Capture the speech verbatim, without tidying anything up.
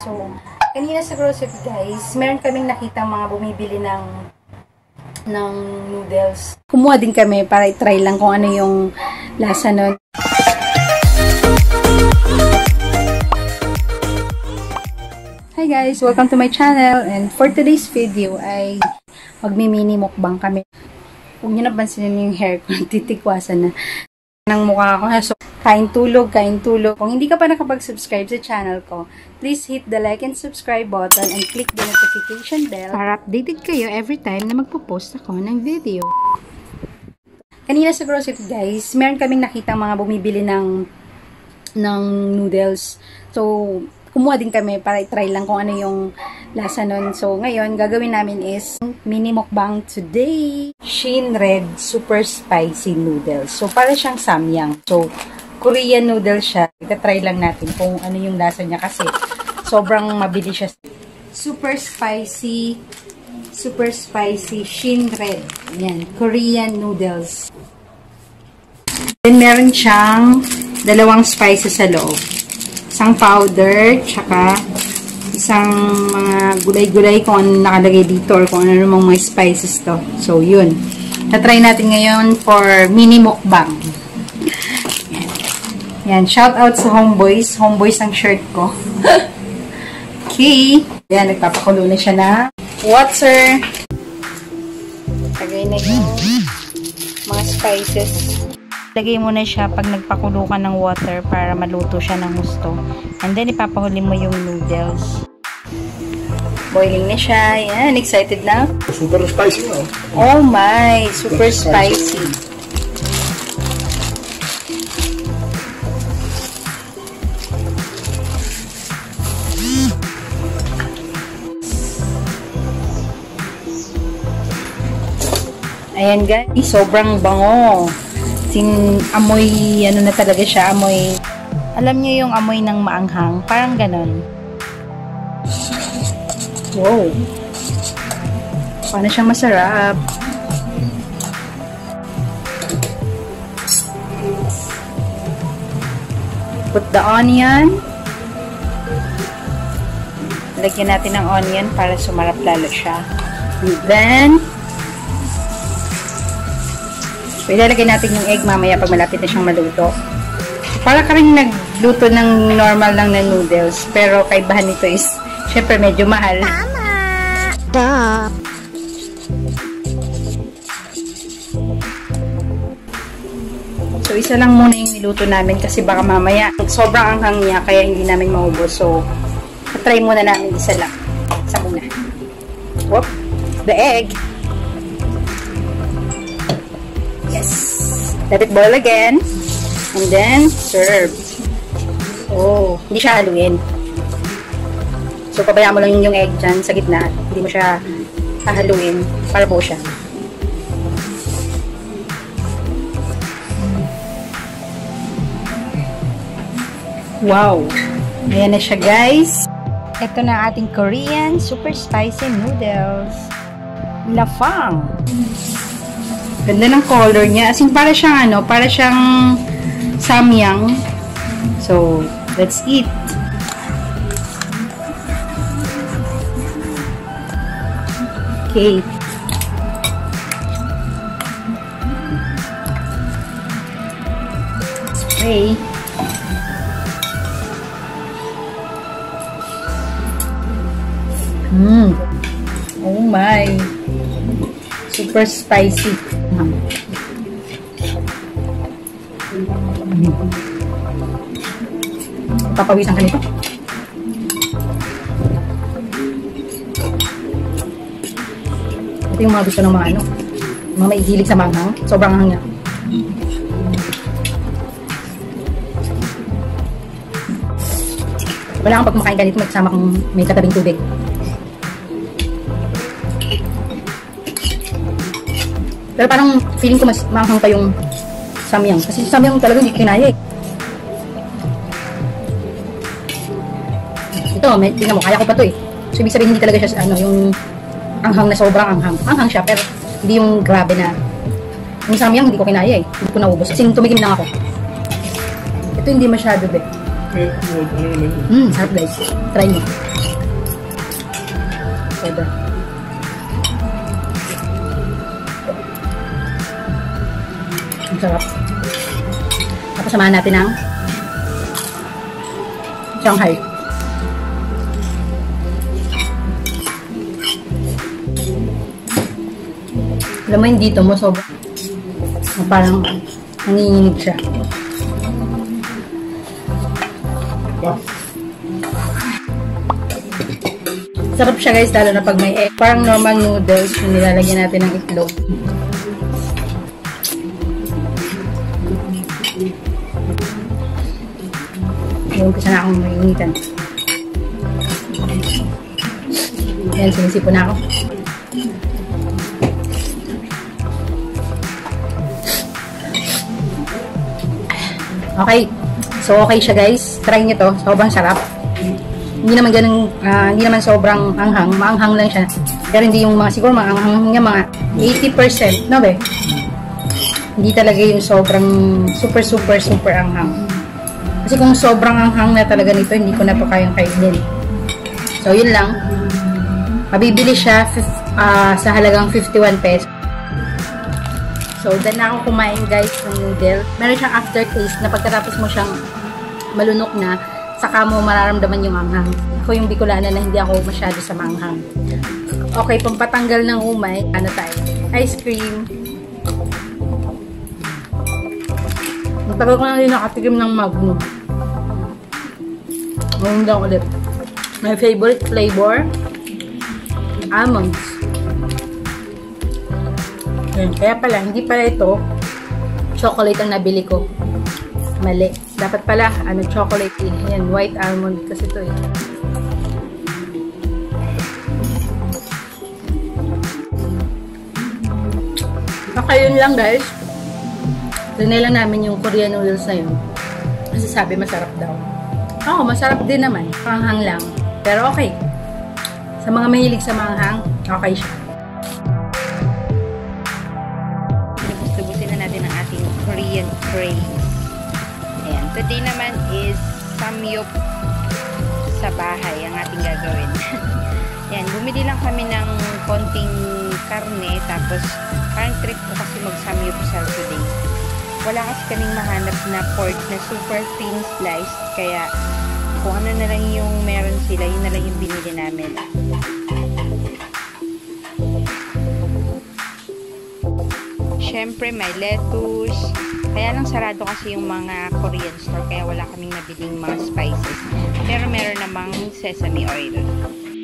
So, kanina sa grocery guys, meron kaming nakita mga bumibili ng ng noodles. Kumuha din kami para i-try lang kung ano yung lasa nun. Hi guys! Welcome to my channel, and for today's video ay magmi-mini mukbang kami. Huwag nyo napansinin yung hair ko, titikwasan na ng mukha ko. So, kain tulog, kain tulog. Kung hindi ka pa nakapag-subscribe sa channel ko, please hit the like and subscribe button and click the notification bell para updated kayo every time na magpo-post ako ng video. Kanina sa grocery guys, meron kaming nakita mga bumibili ng ng noodles. So, kumuha din kami para i-try lang kung ano yung lasa nun. So, ngayon, gagawin namin is mini mukbang today. Shin Red Super Spicy Noodles. So, para siyang samyang. So, Korean noodles siya. Ita-try lang natin kung ano yung lasa niya kasi sobrang mabilis siya. Super spicy, super spicy Shin Red. Yan, Korean noodles. Then, meron siyang dalawang spices sa loob. Isang powder, tsaka isang mga gulay-gulay kung ano nakalagay dito or kung ano namang mga spices to. So, yun. Tatry natin ngayon for mini mukbang. Yan. Yan. Shout out sa homeboys. Homeboys ang shirt ko. Okay. Yan. Nagpapakulo na siya na water. Lagay na yung mga spices. Lagay mo na siya pag nagpakulo ka ng water para maluto siya ng gusto. And then, ipapahuli mo yung noodles. Boiling na siya. Yan, excited na. Super spicy na. Oh my, super spicy. Ayan guys, sobrang bango. Sin amoy, ano na talaga siya, amoy, alam niyo yung amoy ng maanghang, parang ganon. Wow, paano siya masarap. Put the onion. Lagyan natin ng onion para sumarap lalo siya. And then so, ilalagay natin yung egg mamaya pag malapit na siyang maluto. Para ka rin nagluto ng normal lang na noodles. Pero kaibahan nito is, syempre medyo mahal. Tama! Stop! So, isa lang muna yung niluto namin kasi baka mamaya sobrang anghang niya kaya hindi namin maubos. So, try muna namin isa lang. Isa muna. Whoop! The egg! Yes. Let it boil again. And then, serve. Oh, hindi siya haluin. So, pabayaan mo lang yung egg dyan sa gitna. Hindi mo siya hahaluin para buo siya. Wow. Ayan na siya, guys. Ito na ating Korean super spicy noodles. Lafang. Ganda ng color niya. As in, para siyang ano, para siyang samyang. So, let's eat. Okay. Okay. Mmm. Oh my. Super spicy. Papawisan ka nito. Ito yung mga gusto ng mga ano, mga maihilig sa manghang. Sobrang anghang niya. Wala kang pag kumakain ganito may kasama kong may katabing tubig. Pero parang feeling ko mas maanghang pa yung samyang. Kasi samyang talaga hindi kinaya eh. Ito, may, tingnan mo, kaya ko pa to eh. So, ibig sabihin hindi talaga siya ano, yung anghang na sobrang anghang. Anghang siya, pero hindi yung grabe na. Yung samyang, hindi ko kinaya eh. Hindi ko naubos. Kasi tumigim lang ako. Ito hindi masyado be. Mmm, sarap guys. Try nyo. Sobra. Ang sarap. Tapos samahan natin ang Shanghai. Alam mo yung dito mo, sobra. Parang nanginginig siya. Sarap siya guys, lalo na pag may egg. Parang normal noodles, yung nilalagyan natin ng itlog. Yung kasi na akong mainitan. Yan, sinisipon na ako. Okay. So, okay siya guys. Try nyo to. Sobrang sarap. Hindi naman ganun, uh, hindi naman sobrang anghang. Maanghang lang siya. Pero hindi yung mga, siguro mga anghang niya mga eighty percent. No be? Hindi talaga yung sobrang super, super, super anghang. Kasi kung sobrang anghang na talaga nito, hindi ko na pa kayang kainin. So, yun lang. Mabibili siya uh, sa halagang fifty-one pesos. So, dahil na ako kumain guys ng noodle. Meron siyang aftertaste na pagkatapos mo siyang malunok na, saka mo mararamdaman yung anghang. Ako yung Bicolana na hindi ako masyado sa manghang. Okay, pampatanggal ng umay. Ano tayo? Ice cream. Matagal ko na rin nakatikim ng Magnum. Ngayon lang ulit. My favorite flavor, almonds. Ayan. Kaya pala, hindi pala ito chocolate ang nabili ko. Mali. Dapat pala, ano, chocolate eh. Ayan, white almond kasi ito eh. Okay, yun lang guys. Rinay lang namin yung Korean noodles na yun. Kasi sabi masarap daw. Oo, masarap din naman. Panghang lang. Pero okay. Sa mga mahilig sa manghang, okay siya. Korean craze. Ayan. Today naman is samyup sa bahay ang ating gagawin. Ayan. Bumili lang kami ng konting karne. Tapos, parang trip ko kasi mag-samyup sa today. Wala kasi kaming mahanap na pork na super thin sliced. Kaya, kung ano na lang yung meron sila, yun na lang yung binili namin. Siyempre, may lettuce. Kaya lang sarado kasi yung mga Korean store. Kaya wala kaming nabiling mga spices. Pero meron namang sesame oil.